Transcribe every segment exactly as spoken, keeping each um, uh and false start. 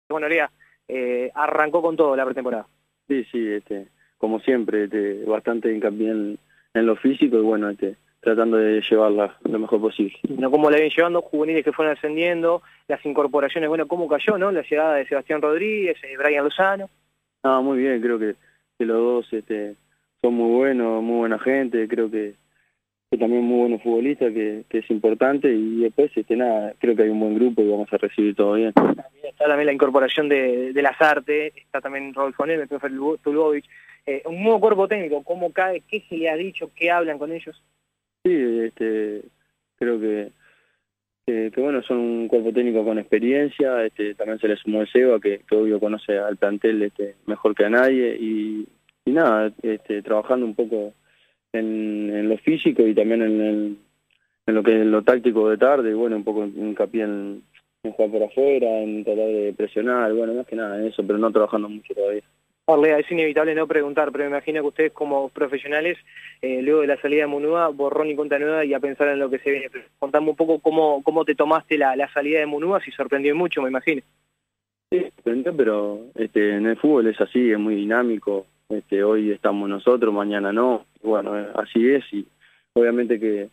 Bueno, Lea, eh, arrancó con todo la pretemporada. Sí, sí, este, como siempre, este, bastante hincapié en, en lo físico y bueno, este, tratando de llevarla lo mejor posible. Bueno, ¿cómo la vienen llevando? Juveniles que fueron ascendiendo, las incorporaciones, bueno, ¿cómo cayó, no? La llegada de Sebastián Rodríguez, eh, Brian Lozano. Ah, muy bien, creo que, que los dos este, son muy buenos, muy buena gente, creo que, que también muy buenos futbolistas, que, que es importante y después, este, nada, creo que hay un buen grupo y vamos a recibir todo bien. También está también la incorporación de, de Lazarte, está también Rodolfo Neme, el profe Tulbovic. Eh, un nuevo cuerpo técnico, ¿cómo cae? ¿Qué se le ha dicho? ¿Qué hablan con ellos? Sí, este, creo que, que, que bueno, son un cuerpo técnico con experiencia, este, también se le sumó el Seba, que, que obvio conoce al plantel este, mejor que a nadie, y, y nada, este, trabajando un poco en, en lo físico y también en, el, en lo que es lo táctico de tarde, y bueno, un poco hincapié en, en jugar por afuera, en tratar de presionar, bueno, más que nada en eso, pero no trabajando mucho todavía. Orlea, es inevitable no preguntar, pero me imagino que ustedes como profesionales, eh, luego de la salida de Munúa, borrón y cuenta nueva y a pensar en lo que se viene. Pero contame un poco cómo, cómo te tomaste la, la salida de Munúa, si sorprendió mucho, me imagino. Sí, pero este, en el fútbol es así, es muy dinámico. Este, hoy estamos nosotros, mañana no. Bueno, así es y obviamente que,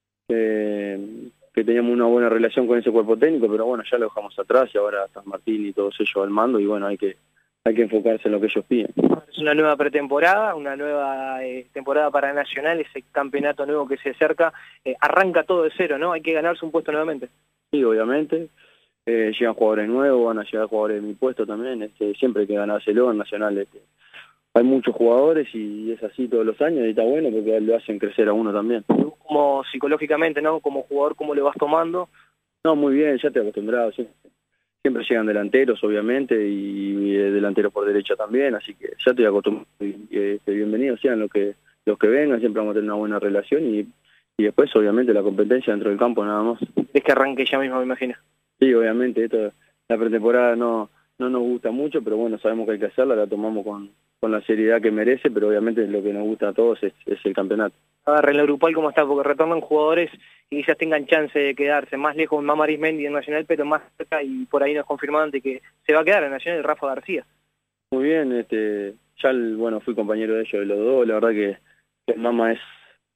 que, que teníamos una buena relación con ese cuerpo técnico, pero bueno, ya lo dejamos atrás y ahora San Martín y todos ellos al mando y bueno, hay que hay que enfocarse en lo que ellos piden. Es una nueva pretemporada, una nueva eh, temporada para Nacional, ese campeonato nuevo que se acerca, eh, arranca todo de cero, ¿no? Hay que ganarse un puesto nuevamente. Sí, obviamente. Eh, llegan jugadores nuevos, van a llegar jugadores de mi puesto también, este, siempre hay que ganárselo en Nacional. Este. Hay muchos jugadores y es así todos los años y está bueno porque lo hacen crecer a uno también. Como psicológicamente, ¿no? Como jugador, ¿cómo lo vas tomando? No, muy bien, ya te he acostumbrado, siempre, siempre llegan delanteros obviamente y, y delanteros por derecha también, así que ya estoy acostumbrado y eh, bienvenidos sean los que, los que vengan, siempre vamos a tener una buena relación y, y después obviamente la competencia dentro del campo nada más. Es que arranque ya mismo, me imagino. Sí, obviamente, esto, la pretemporada no, no nos gusta mucho, pero bueno, sabemos que hay que hacerla, la tomamos con, con la seriedad que merece, pero obviamente lo que nos gusta a todos es, es el campeonato. Ahora, en lo grupal, ¿cómo está? Porque retornan jugadores y quizás tengan chance de quedarse más lejos, más Arismendi en Nacional, pero más cerca, y por ahí nos confirmaban de que se va a quedar en Nacional Rafa García. Muy bien, este, ya el, bueno, fui compañero de ellos de los dos, la verdad que, que el Mama es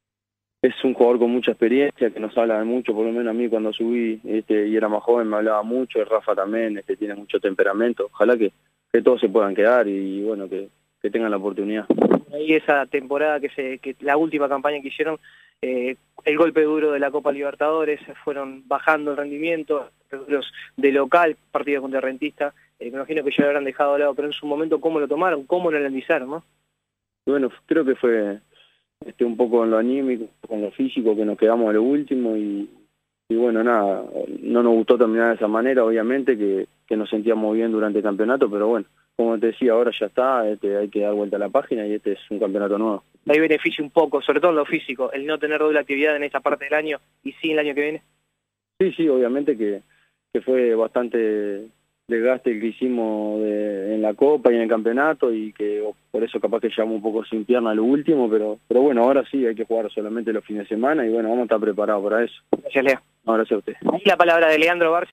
es un jugador con mucha experiencia, que nos habla de mucho, por lo menos a mí cuando subí este, y era más joven me hablaba mucho, el Rafa también, este, tiene mucho temperamento, ojalá que, que todos se puedan quedar y bueno, que, que tengan la oportunidad. Ahí esa temporada, que se que la última campaña que hicieron, eh, el golpe duro de la Copa Libertadores, fueron bajando el rendimiento, los de local, partido contra Rentista, eh, me imagino que ya lo habrán dejado de lado, pero en su momento, ¿cómo lo tomaron? ¿Cómo lo analizaron, no? Bueno, creo que fue este un poco en lo anímico, con lo físico, que nos quedamos a lo último y, y bueno, nada, no nos gustó terminar de esa manera, obviamente, que, que nos sentíamos bien durante el campeonato, pero bueno, como te decía, ahora ya está, este, hay que dar vuelta a la página y este es un campeonato nuevo. Ahí beneficia un poco, sobre todo en lo físico, el no tener doble actividad en esta parte del año y sí en el año que viene. Sí, sí, obviamente que, que fue bastante desgaste el que hicimos de, en la Copa y en el campeonato y que por eso capaz que llegamos un poco sin pierna a lo último, pero pero bueno, ahora sí hay que jugar solamente los fines de semana y bueno, vamos a estar preparados para eso. Gracias, Leo. No, gracias a usted. Ahí la palabra de Leandro Barcia.